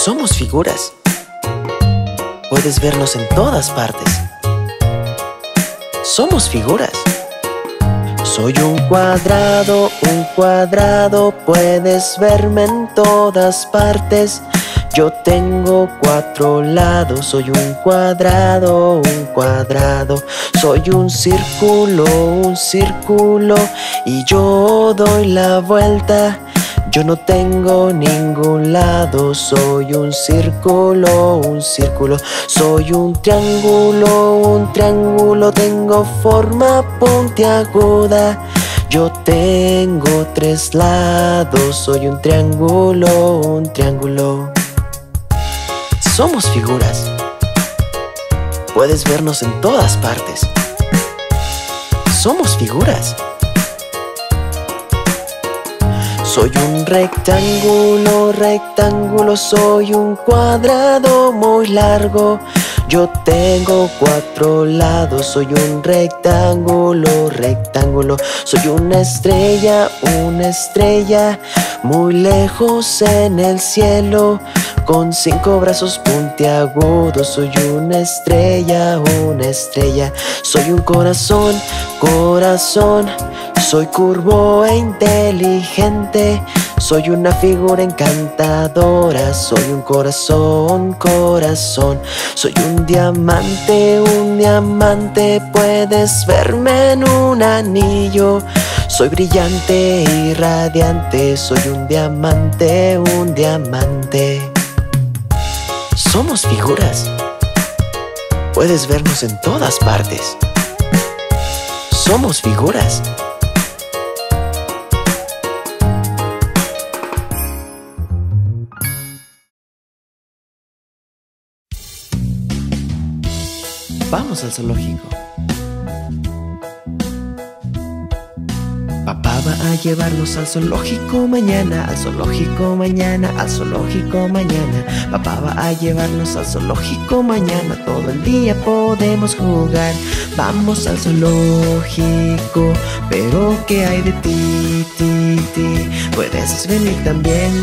Somos figuras. Puedes vernos en todas partes. Somos figuras. Soy un cuadrado, puedes verme en todas partes. Yo tengo 4 lados, soy un cuadrado. Soy un círculo, y yo doy la vuelta. Yo no tengo ningún lado, soy un círculo. Soy un triángulo, tengo forma puntiaguda. Yo tengo 3 lados, soy un triángulo. Somos figuras. Puedes vernos en todas partes. Somos figuras. Soy un rectángulo, soy un cuadrado muy largo. Yo tengo 4 lados, soy un rectángulo. Soy una estrella, muy lejos en el cielo, con 5 brazos puntiagudos. Soy una estrella. Soy un corazón, soy curvo e inteligente. Soy una figura encantadora, soy un corazón. Soy un diamante, puedes verme en un anillo. Soy brillante y radiante, soy un diamante. Somos figuras. Puedes vernos en todas partes. Somos figuras. Vamos al zoológico. Papá va a llevarnos al zoológico mañana, al zoológico mañana. Papá va a llevarnos al zoológico mañana, todo el día podemos jugar. Vamos al zoológico, pero ¿qué hay de ti? Puedes venir también.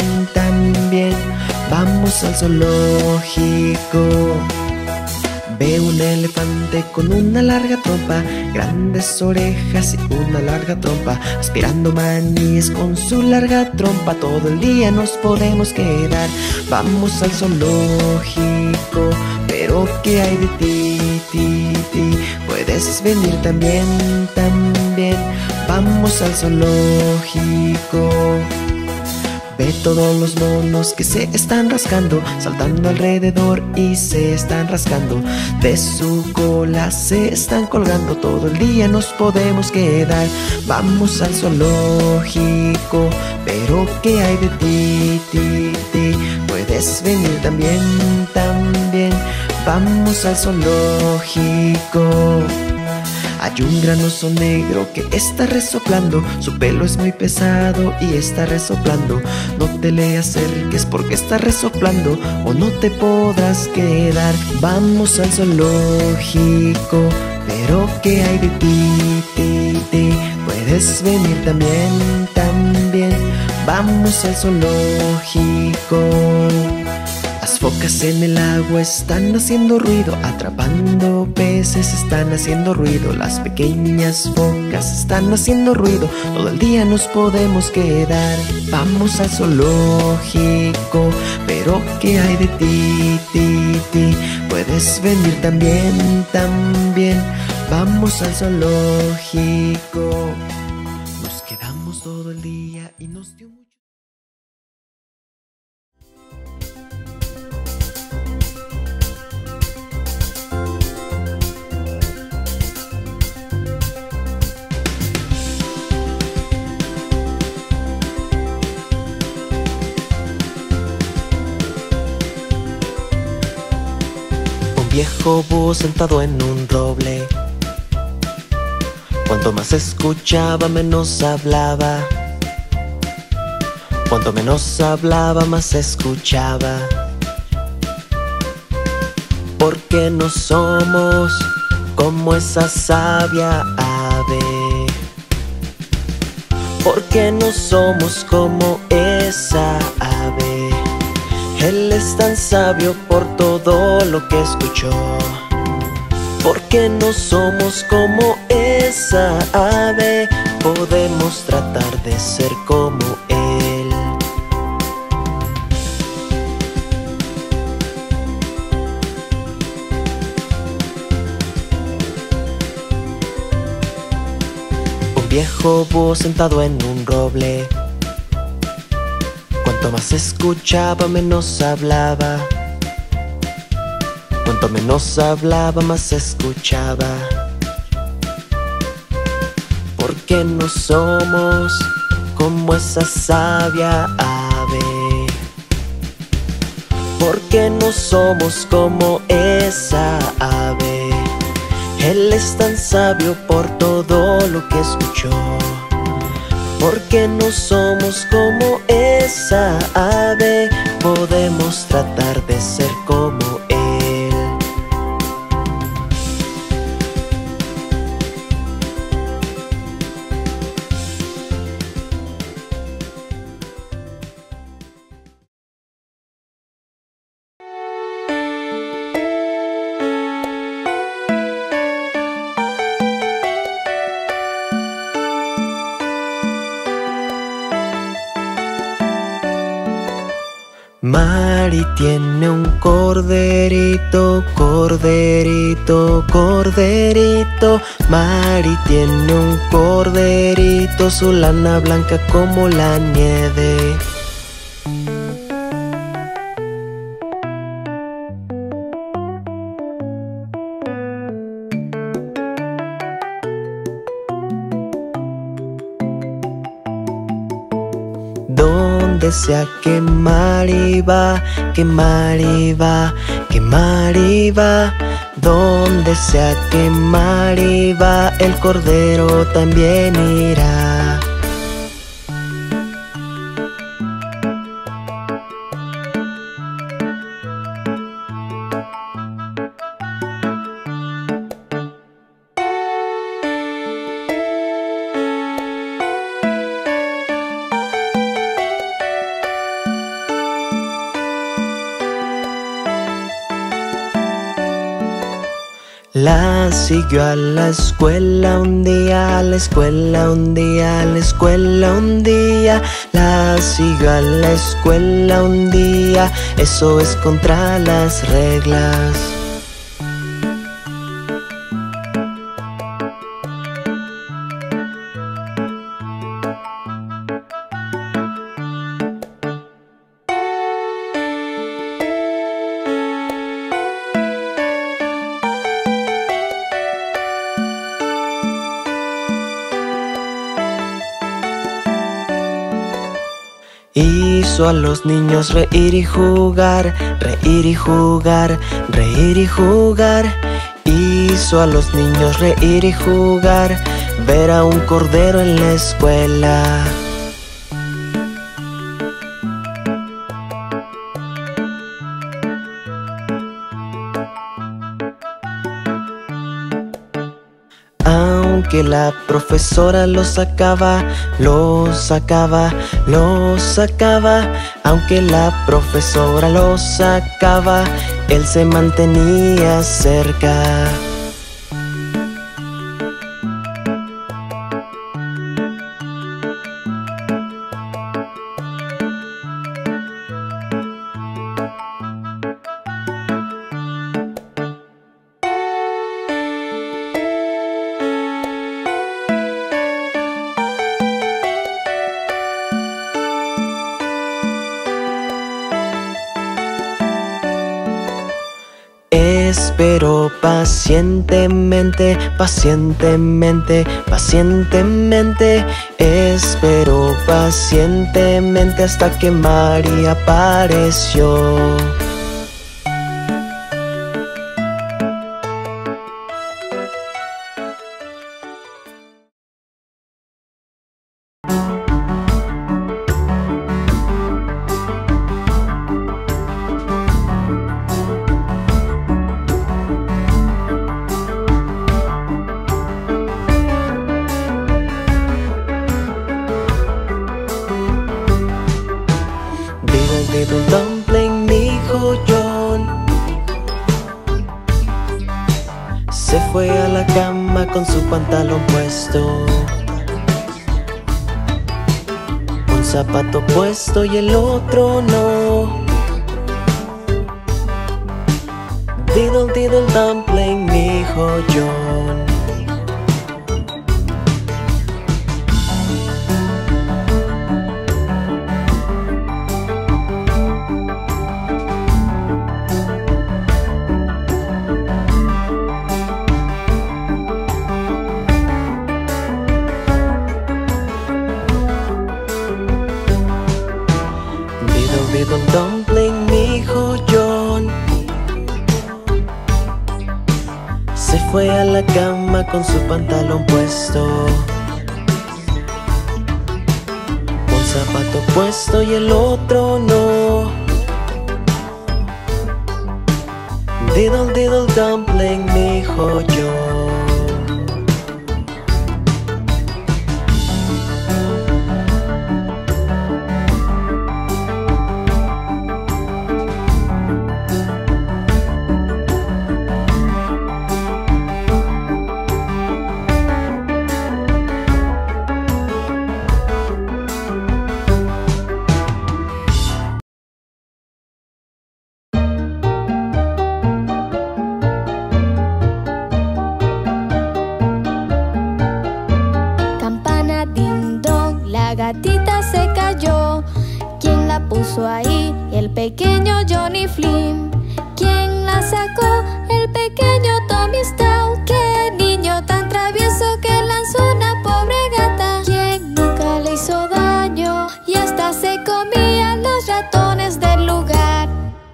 Vamos al zoológico. Veo un elefante con una larga trompa, grandes orejas y una larga trompa, aspirando maníes con su larga trompa. Todo el día nos podemos quedar. Vamos al zoológico, pero ¿qué hay de ti? Puedes venir también. Vamos al zoológico. Ve todos los monos que se están rascando, saltando alrededor y se están rascando. De su cola se están colgando, todo el día nos podemos quedar. Vamos al zoológico, pero ¿qué hay de ti? Puedes venir también. Vamos al zoológico. Hay un gran oso negro que está resoplando, su pelo es muy pesado y está resoplando. No te le acerques porque está resoplando o no te podrás quedar. Vamos al zoológico, pero ¿qué hay de ti? Puedes venir también. Vamos al zoológico. Las focas en el agua están haciendo ruido, atrapando peces están haciendo ruido. Las pequeñas focas están haciendo ruido, todo el día nos podemos quedar. Vamos al zoológico, pero ¿qué hay de ti? Puedes venir también. Vamos al zoológico. Nos quedamos todo el día y nos dio mucho. Viejo búho sentado en un roble. Cuanto más escuchaba, menos hablaba. Cuanto menos hablaba, más escuchaba. Porque no somos como esa sabia ave. Porque no somos como esa ave. Él es tan sabio por todo lo que escuchó. Porque no somos como esa ave, podemos tratar de ser como él. Un viejo búho sentado en un roble, cuanto más escuchaba, menos hablaba. Cuanto menos hablaba, más escuchaba. Porque no somos como esa sabia ave. Porque no somos como esa ave. Él es tan sabio por todo lo que escuchó. Porque no somos como esa ave, podemos tratar de ser como él. Mari tiene un corderito, corderito, corderito. Mari tiene un corderito, su lana blanca como la nieve. Donde sea que Mari va, que Mari va, que Mari va. Donde sea que Mari va, el cordero también irá. La siguió a la escuela un día, a la escuela un día, a la escuela un día. La siguió a la escuela un día, eso es contra las reglas. Hizo a los niños reír y jugar, reír y jugar, reír y jugar. Hizo a los niños reír y jugar, ver a un cordero en la escuela. Aunque la profesora lo sacaba, lo sacaba, lo sacaba. Aunque la profesora lo sacaba, él se mantenía cerca. Esperó pacientemente, pacientemente, pacientemente. Esperó pacientemente hasta que Mari apareció. Diddle diddle dumpling, me hijo John. Se fue a la cama con su pantalón puesto, un zapato puesto y el otro no. Diddle diddle dumpling, mi hijo John. Diddle diddle dumpling, mi hijo John. Se fue a la cama con su pantalón puesto, un zapato puesto y el otro no. Diddle diddle dumpling, mi hijo John. Gatita se cayó. ¿Quién la puso ahí? El pequeño Johnny Flynn. ¿Quién la sacó? El pequeño Tommy Stout. ¡Qué niño tan travieso que lanzó una pobre gata! ¿Quién nunca le hizo daño? Y hasta se comían los ratones del lugar.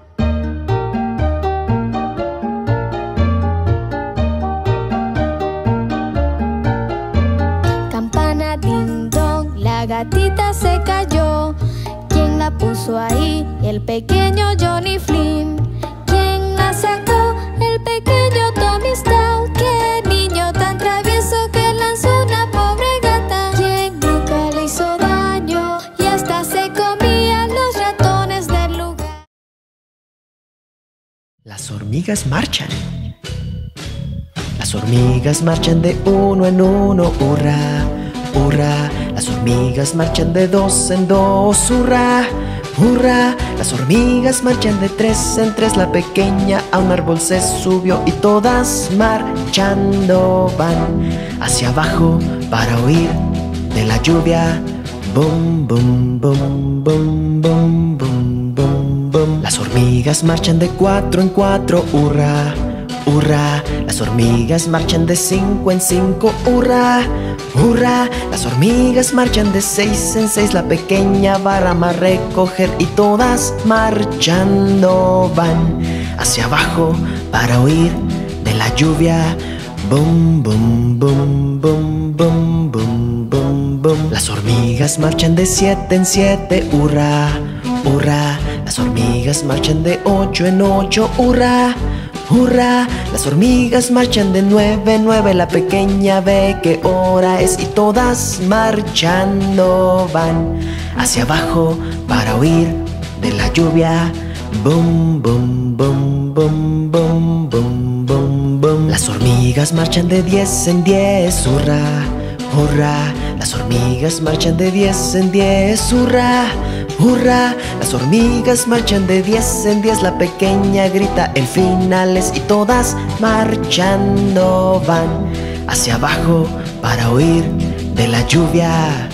Campana ding dong, la gatita se cayó. ¿Quién la puso ahí? El pequeño Johnny Flynn. ¿Quién la sacó? El pequeño Tommy Stout. ¡Qué niño tan travieso que lanzó una pobre gata! ¿Quién nunca le hizo daño? Y hasta se comían los ratones del lugar. Las hormigas marchan. Las hormigas marchan de uno en uno, hurra, hurra. Las hormigas marchan de dos en dos, hurra, hurra. Las hormigas marchan de tres en tres. La pequeña a un árbol se subió y todas marchando van hacia abajo para huir de la lluvia. Bum, bum, bum, bum, bum, bum, bum, bum. Las hormigas marchan de cuatro en cuatro, hurra, hurra. Las hormigas marchan de cinco en cinco, hurra, hurra. Las hormigas marchan de seis en seis. La pequeña va a rama a recoger y todas marchando van hacia abajo para huir de la lluvia. Bum, bum, bum, bum, bum, bum, bum, bum. Las hormigas marchan de siete en siete, hurra, hurra. Las hormigas marchan de ocho en ocho, hurra, hurra. Las hormigas marchan de nueve en nueve. La pequeña ve qué hora es y todas marchando van hacia abajo para huir de la lluvia. Bum, bum, bum, bum, bum, bum, bum, bum. Las hormigas marchan de diez en diez, hurra, hurra. Las hormigas marchan de diez en diez, hurra, hurra. Las hormigas marchan de diez en diez. La pequeña grita el final es y todas marchando van hacia abajo para huir de la lluvia.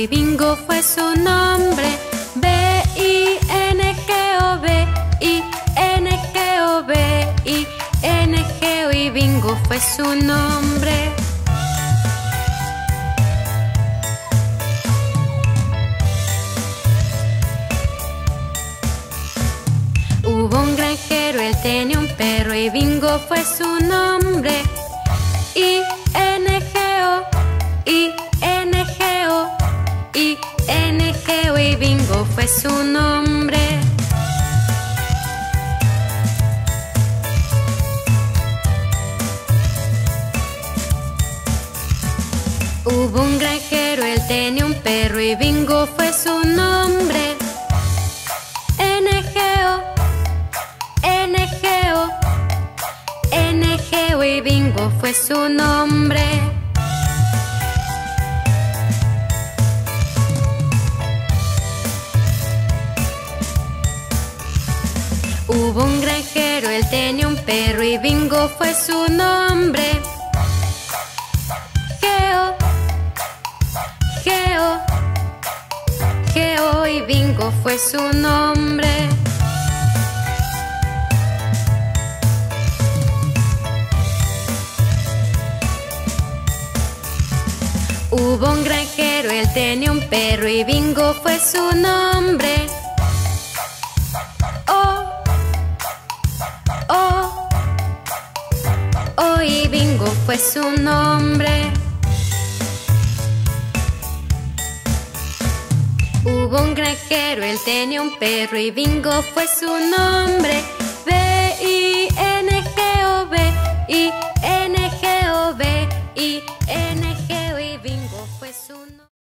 y Bingo fue su nombre. B-I-N-G-O, B-I-N-G-O, B-I-N-G-O y Bingo fue su nombre. Hubo un granjero, él tenía un perro y Bingo fue su nombre. I-N-G-O, I-N-G-O, I-N-G-O y Bingo fue su nombre. Hubo un granjero, él tenía un perro y Bingo fue su nombre. N-G-O, N-G-O, N-G-O y Bingo fue su nombre. Hubo un granjero, él tenía un perro y Bingo fue su nombre. Geo, Geo, Geo y Bingo fue su nombre. Hubo un granjero, él tenía un perro y Bingo fue su nombre. Oh, oh, oh y Bingo fue su nombre. Hubo un granjero, él tenía un perro y Bingo fue su nombre. B-I-N-G-O, B-I-N-G-O, B-I-N-G-O y Bingo fue su nombre.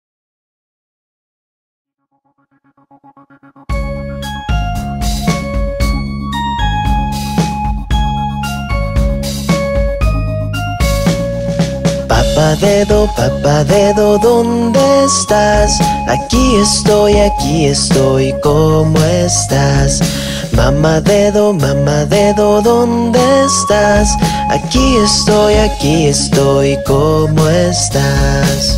Papá dedo, ¿dónde estás? Aquí estoy, ¿cómo estás? Mamá dedo, ¿dónde estás? Aquí estoy, ¿cómo estás?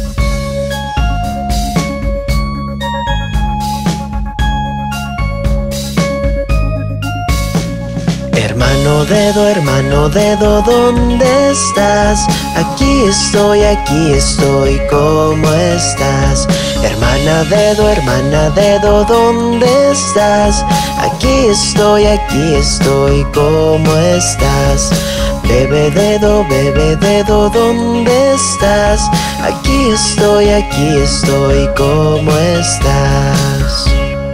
Hermano dedo, ¿dónde estás? Aquí estoy, ¿cómo estás? Hermana dedo, ¿dónde estás? Aquí estoy, ¿cómo estás? Bebé dedo, ¿dónde estás? Aquí estoy, ¿cómo estás?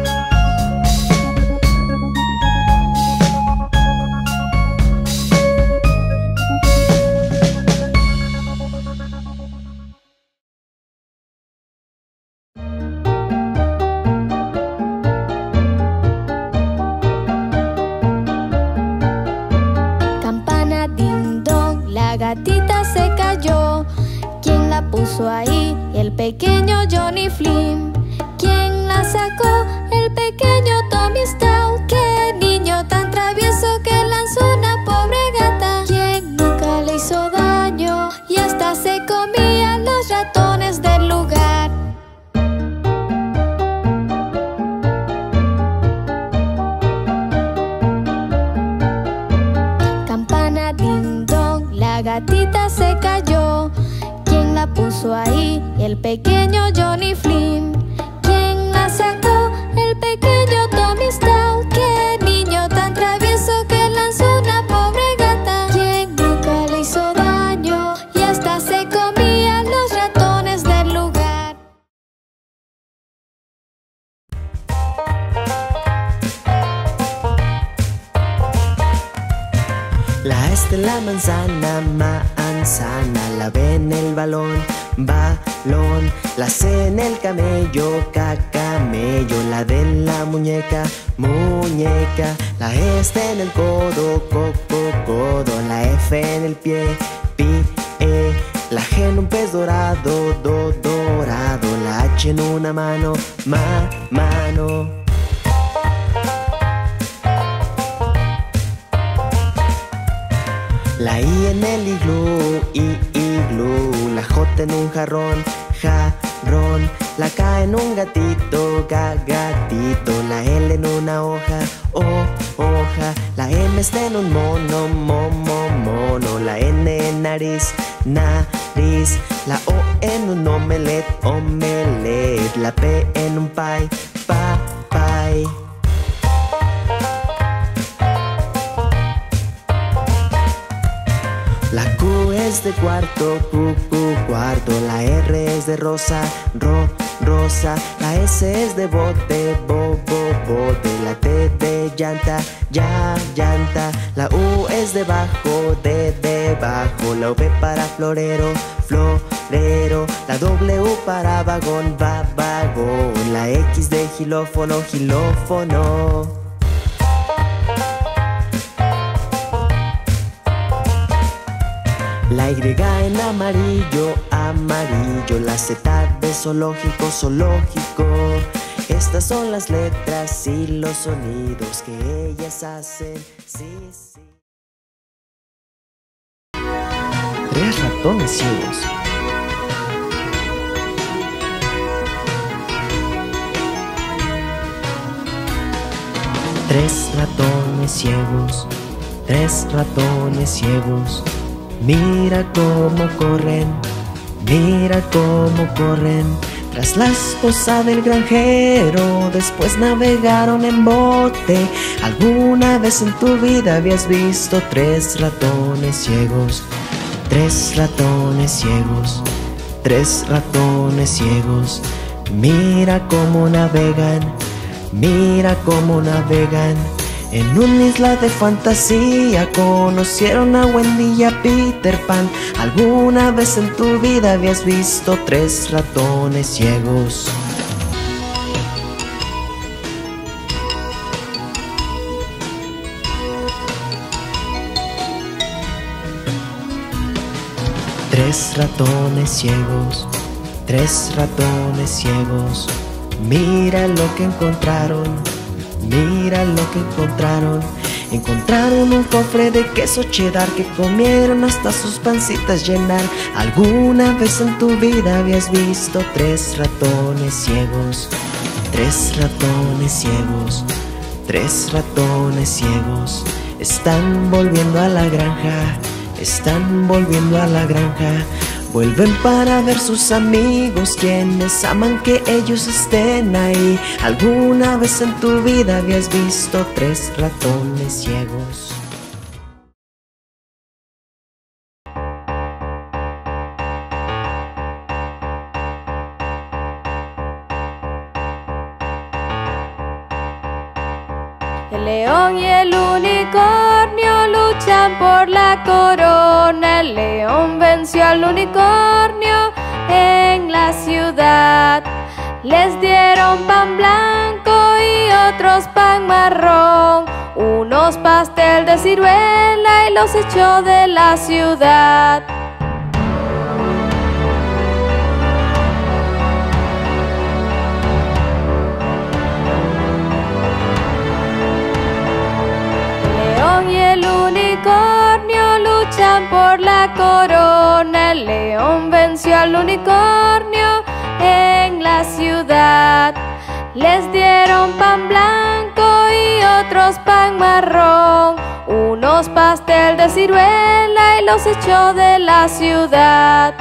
gatita se cayó. ¿Quién la puso ahí? El pequeño Johnny Flynn. ¿Quién la sacó? El pequeño Tommy Stout. ¡Qué niño tan travieso que lanzó una pobre gata! ¿Quién nunca le hizo daño? Y hasta se comía los ratones del lugar. Campana ding dong, la gatita se cayó. ¿Quién la puso ahí? El pequeño Johnny Flynn. ¿Quién la sacó? El pequeño Tommy Stout. ¡Qué niño tan travieso que lanzó una pobre gata! ¿Quién nunca le hizo daño? Y hasta se comía los ratones del lugar. La A es de la manzana, manzana. La B en el balón, balón. La C en el camello, camello. La D en la muñeca, muñeca. La E está en el codo, codo. La F en el pie, pie. La G en un pez dorado, dorado. La H en una mano, mano. La I en el iglú, iglú. La J en un jarrón, jarrón. La K en un gatito, gatito. La L en una hoja, hoja. La M está en un mono, mono. La N en nariz, nariz. La O en un omelette, omelette. La P en un pie, pie. La Q es de cuarto, cuarto. La R es de rosa, rosa. La S es de bote, bote. La T de llanta, llanta. La U es de bajo, debajo. La V para florero, florero. La W para vagón, vagón. La X de xilófono, xilófono. La Y en amarillo, amarillo. La Z de zoológico, zoológico. Estas son las letras y los sonidos que ellas hacen, sí. 3 ratones ciegos. Tres ratones ciegos, 3 ratones ciegos. Mira cómo corren, tras la esposa del granjero. Después navegaron en bote. ¿Alguna vez en tu vida habías visto 3 ratones ciegos? 3 ratones ciegos, 3 ratones ciegos. Mira cómo navegan, en una isla de fantasía. Conocieron a Wendy y a Peter Pan. ¿Alguna vez en tu vida habías visto 3 ratones ciegos? Tres ratones ciegos, 3 ratones ciegos. Mira lo que encontraron. Encontraron un cofre de queso cheddar que comieron hasta sus pancitas llenar. ¿Alguna vez en tu vida habías visto 3 ratones ciegos? 3 ratones ciegos, 3 ratones ciegos. Están volviendo a la granja, Vuelven para ver sus amigos, quienes aman que ellos estén ahí. ¿Alguna vez en tu vida habías visto 3 ratones ciegos? El león y el unicornio luchan por la corona. El león venció al unicornio en la ciudad. Les dieron pan blanco y otros pan marrón, unos pastel de ciruela y los echó de la ciudad. Y el unicornio luchan por la corona. El león venció al unicornio en la ciudad. Les dieron pan blanco y otros pan marrón, unos pastel de ciruela y los echó de la ciudad.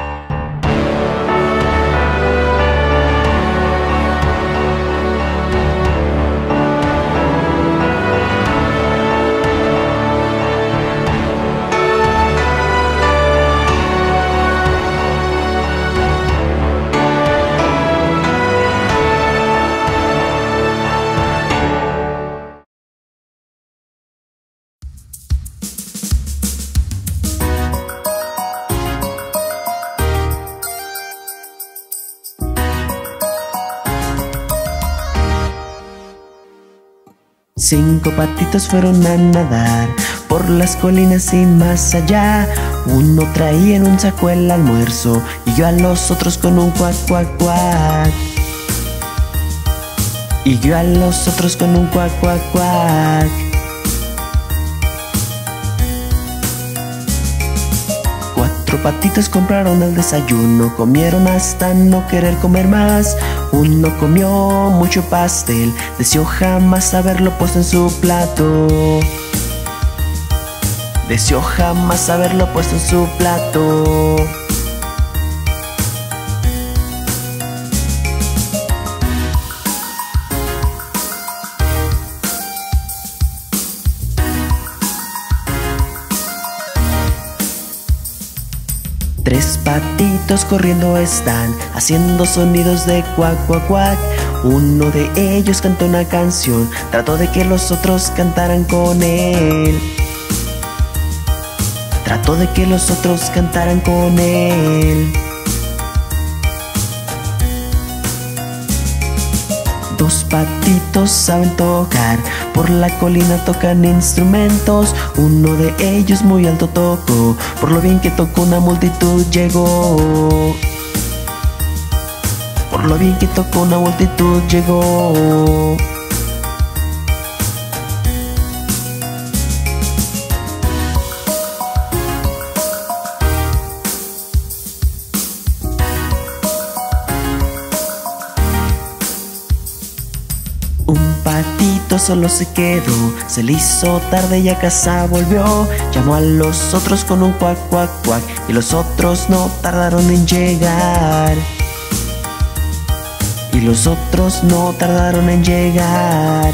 Cinco patitos fueron a nadar por las colinas y más allá. Uno traía en un saco el almuerzo y yo a los otros con un cuac, cuac, cuac. Y yo a los otros con un cuac, cuac, cuac. Cuatro patitos compraron el desayuno, comieron hasta no querer comer más. Uno comió mucho pastel, deseó jamás haberlo puesto en su plato. Deseó jamás haberlo puesto en su plato. Tres patitos corriendo están, haciendo sonidos de cuac, cuac, cuac. Uno de ellos cantó una canción, trató de que los otros cantaran con él. Trató de que los otros cantaran con él. Dos patitos saben tocar, por la colina tocan instrumentos. Uno de ellos muy alto tocó, por lo bien que tocó una multitud llegó. Por lo bien que tocó una multitud llegó. Un patito solo se quedó, se le hizo tarde y a casa volvió. Llamó a los otros con un cuac, cuac, cuac, y los otros no tardaron en llegar. Y los otros no tardaron en llegar.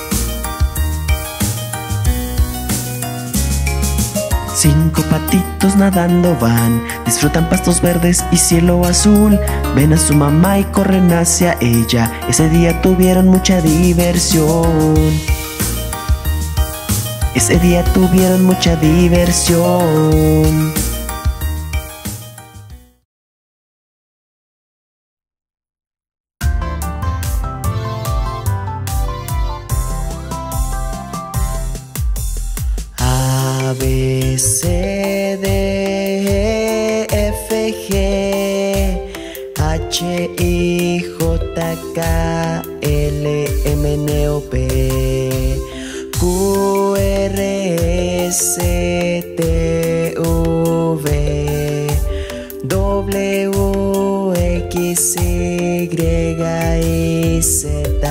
Cinco patitos nadando van, disfrutan pastos verdes y cielo azul. Ven a su mamá y corren hacia ella, ese día tuvieron mucha diversión. Ese día tuvieron mucha diversión. A, B, C, D, E, F, G, H, I, J, K, L, M, N, O, P, Q, R, S, T, V, W, X, Y, Z.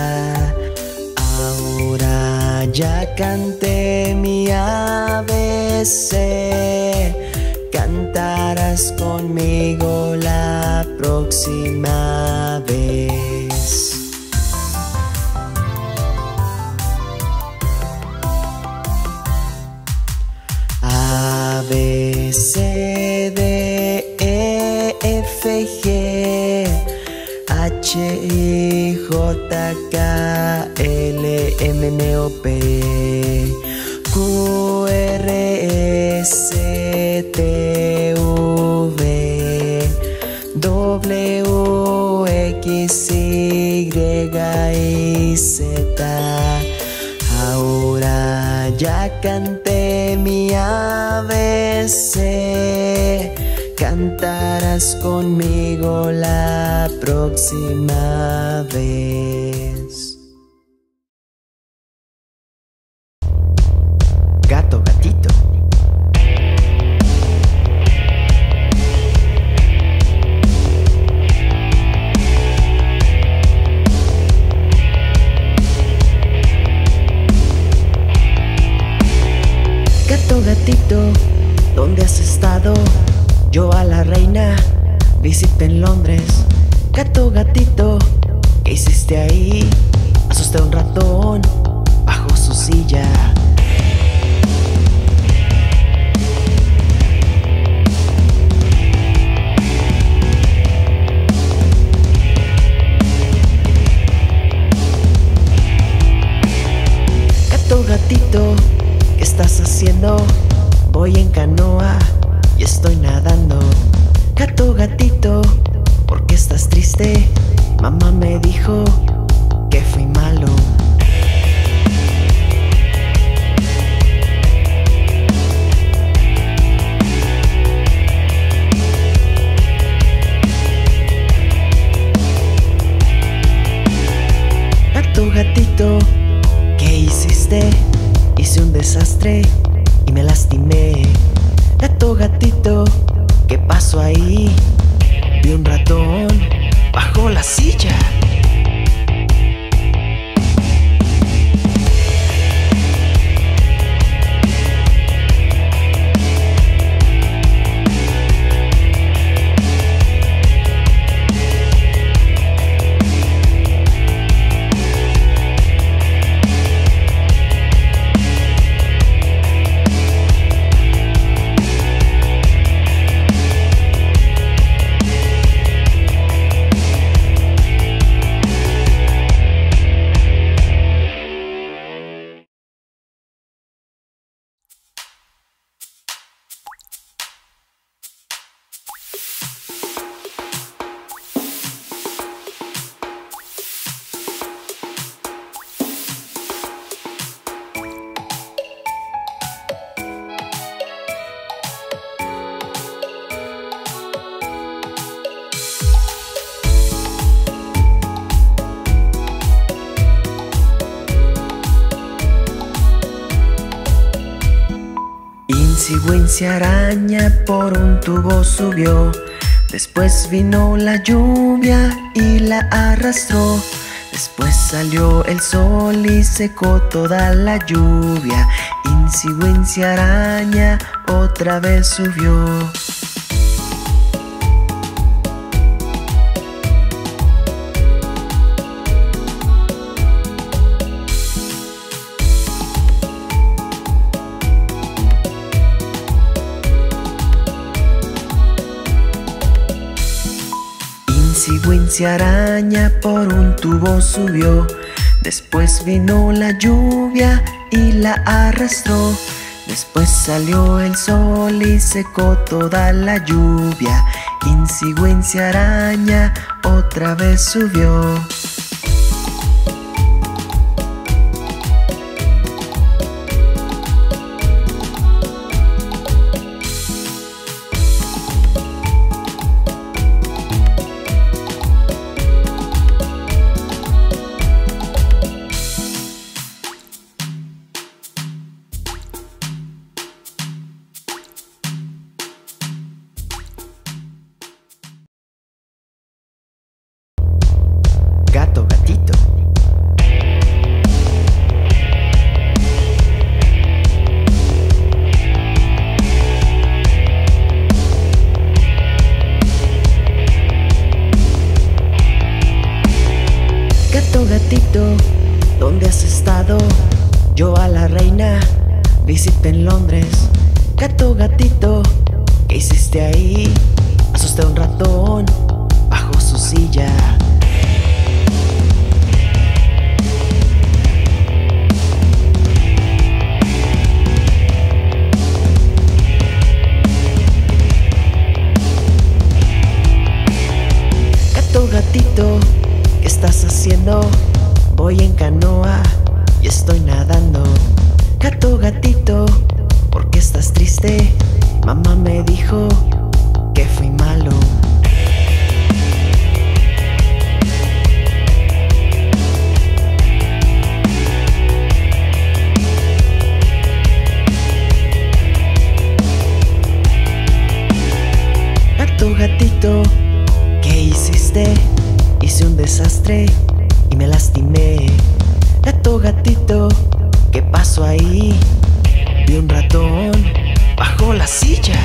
Ahora ya canté mi ABC, cantarás conmigo la próxima vez. A, B, C, D, E, F, G, H, I, J, K, L, M, N, O, P, Q, R, S, T, V, W, X, Y, Z. Ahora ya canté mi ABC, cantarás conmigo la próxima vez. Gato, gatito. Gato, gatito, ¿dónde has estado? Yo a la reina visité en Londres. Gato, gatito, ¿qué hiciste ahí? Asusté a un ratón bajo su silla. Gato, gatito, ¿qué estás haciendo? Voy en canoa y estoy nadando. Gato, gatito, ¿por qué estás triste? Mamá me dijo que fui malo. Gato, gatito, ¿qué hiciste? Hice un desastre y me lastimé. Gato, gatito, ¿qué pasó ahí? Vi un ratón bajo la silla. Wincy Wincy araña por un tubo subió. Después vino la lluvia y la arrastró. Después salió el sol y secó toda la lluvia. Wincy Wincy araña otra vez subió. Wincy Wincy araña por un tubo subió. Después vino la lluvia y la arrastró. Después salió el sol y secó toda la lluvia. Wincy Wincy araña otra vez subió. Gato, gatito. Gato, gatito, ¿dónde has estado? Yo a la reina visité en Londres. Gato, gatito, ¿qué hiciste ahí? Asusté a un ratón bajo su silla. Gato, gatito, ¿qué estás haciendo? Voy en canoa y estoy nadando. Gato, gatito, ¿por qué estás triste? Mamá me dijo que fui malo. Gato, gatito, ¿qué hiciste? Hice un desastre y me lastimé. Gato, gatito, ¿qué pasó ahí? Vi un ratón bajo la silla.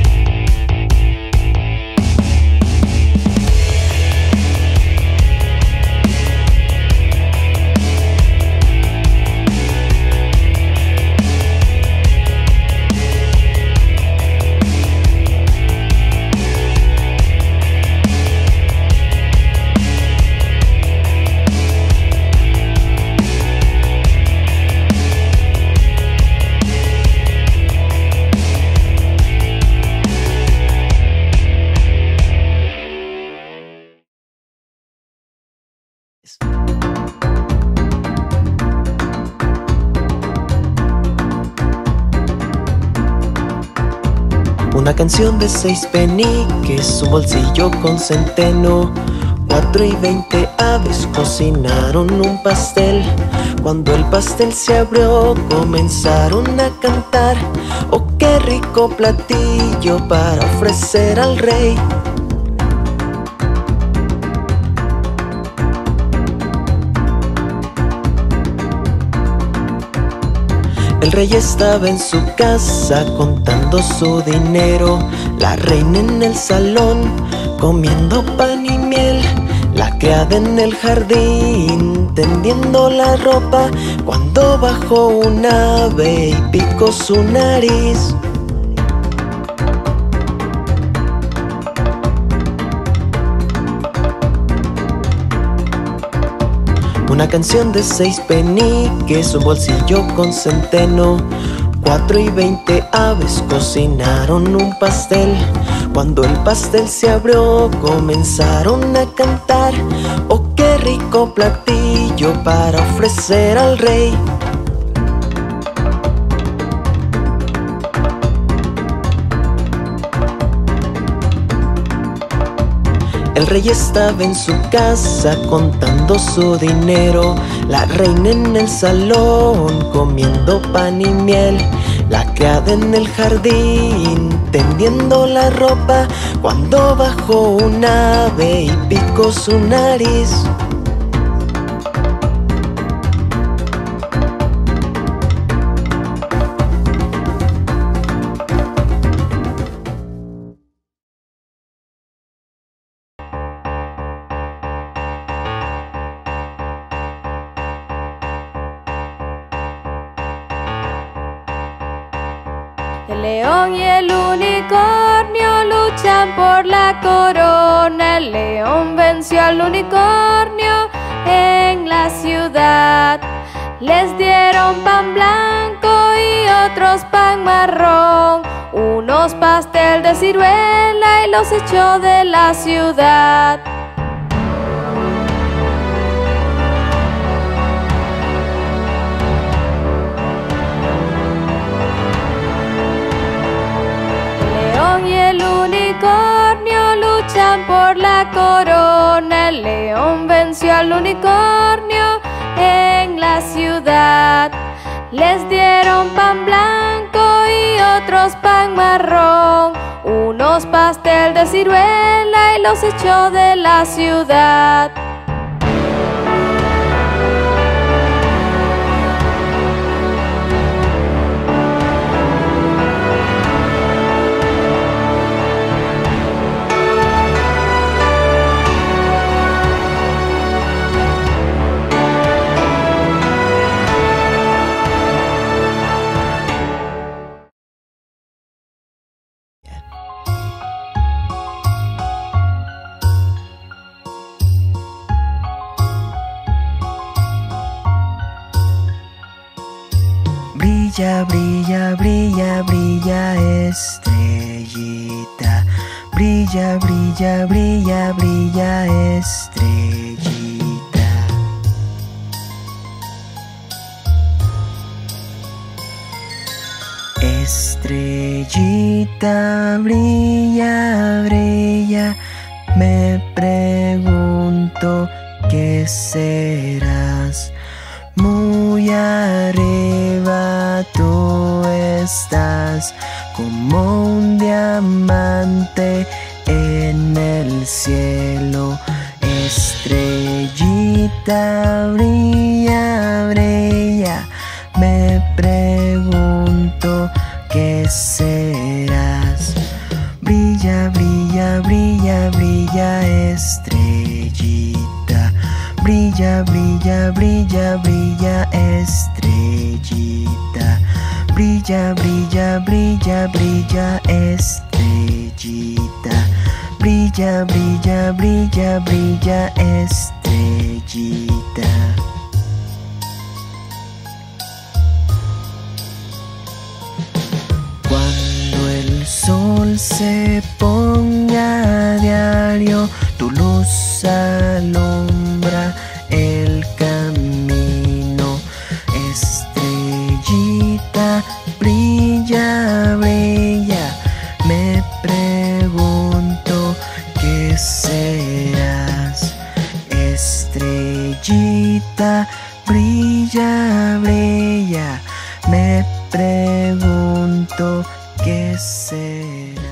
Una canción de 6 peniques, un bolsillo con centeno. 4 y 20 aves cocinaron un pastel. Cuando el pastel se abrió, comenzaron a cantar. Oh, qué rico platillo para ofrecer al rey. El rey estaba en su casa contando su dinero. La reina en el salón comiendo pan y miel. La criada en el jardín tendiendo la ropa. Cuando bajó un ave y picó su nariz. Una canción de 6 peniques, un bolsillo con centeno. 4 y 20 aves cocinaron un pastel. Cuando el pastel se abrió, comenzaron a cantar. Oh, qué rico platillo para ofrecer al rey. El rey estaba en su casa contando su dinero, la reina en el salón comiendo pan y miel, la criada en el jardín tendiendo la ropa, cuando bajó un ave y picó su nariz. El león y el unicornio luchan por la corona. El león venció al unicornio en la ciudad. Les dieron pan blanco y otros pan marrón, unos pastel de ciruela y los echó de la ciudad. Y el unicornio luchan por la corona. El león venció al unicornio en la ciudad. Les dieron pan blanco y otros pan marrón, unos pastel de ciruela y los echó de la ciudad. Brilla, brilla, brilla, brilla, estrellita. Brilla, brilla, brilla, brilla, estrellita. Estrellita, brilla, brilla, me pregunto qué serás. Muy arriba tú estás, como un diamante en el cielo. Estrellita, brilla, brilla, me pregunto qué serás. Brilla, brilla, brilla, brilla, estrellita. Brilla, brilla, brilla, brilla, estrellita. Brilla, brilla, brilla, brilla, estrellita. Brilla, brilla, brilla, brilla, estrellita. Cuando el sol se ponga a diario, tu luz alumbra el camino. Estrellita, brilla, brilla, me pregunto qué serás. Estrellita, brilla, brilla, me pregunto qué será.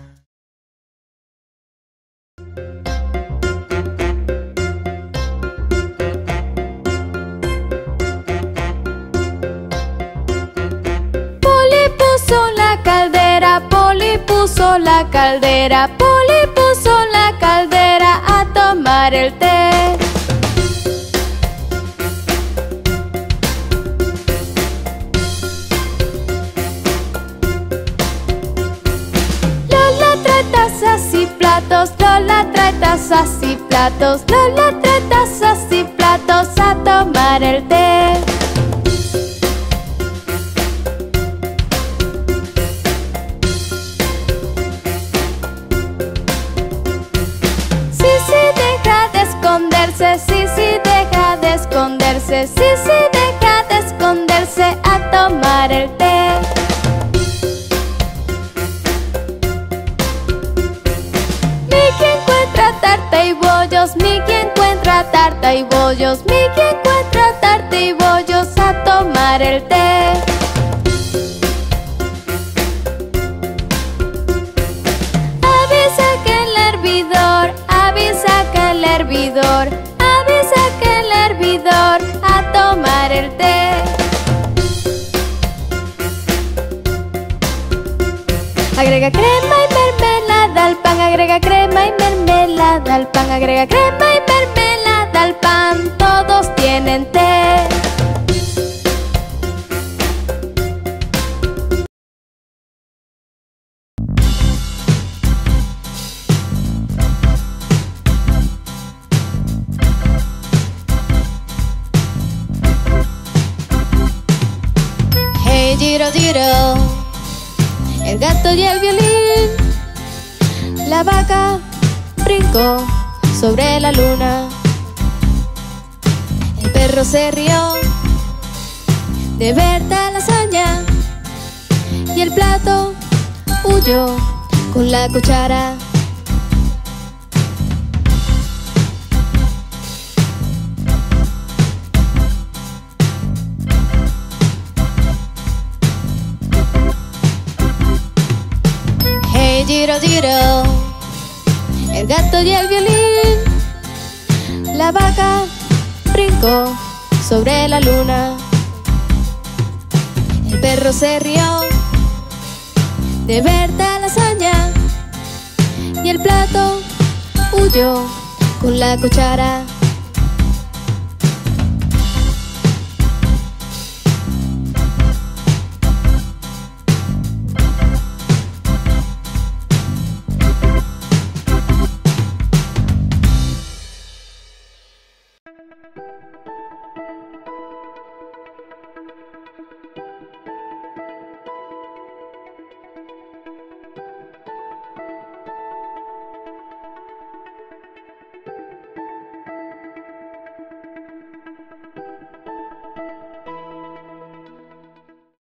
Polly puso la caldera, Polly puso la caldera a tomar el té. Lola trae tazas y platos, Lola trae tazas y platos, Lola trae tazas y platos a tomar el té. Sisi deja de esconderse, Sisi deja de esconderse a tomar el té. Mickey encuentra encuentra tarta y bollos, Mickey encuentra tarta y bollos, Mickey encuentra tarta y bollos a tomar el té. Avisa que el hervidor, avisa que el hervidor, avisa que el hervidor a tomar el té. Agrega crema y mermelada al pan, agrega crema y mermelada al pan, agrega crema y mermelada al pan, todos tienen té. Hey Giro Giro, el gato y el violín, la vaca brincó sobre la luna, el perro se rió de ver tal hazaña y el plato huyó con la cuchara. Giro, giro, el gato y el violín, la vaca brincó sobre la luna, el perro se rió de ver tal hazaña y el plato huyó con la cuchara.